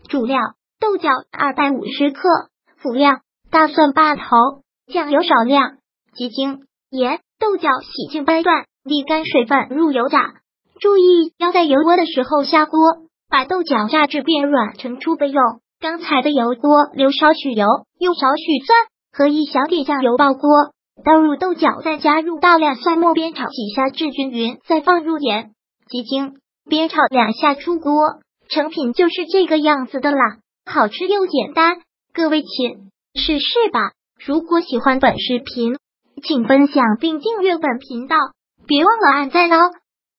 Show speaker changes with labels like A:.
A: 主料豆角250克，辅料大蒜8头，酱油少量，鸡精、盐。豆角洗净掰断，沥干水分入油炸。注意要在油锅的时候下锅，把豆角炸至变软成粗的肉。刚才的油锅留少许油，用少许蒜和1小碟酱油爆锅，倒入豆角，再加入大量蒜末煸炒几下至均匀，再放入盐、鸡精，煸炒2下出锅。成品就是这个样子的啦，好吃又简单，各位请试试吧。如果喜欢本视频，请分享并订阅本频道，别忘了按赞哦。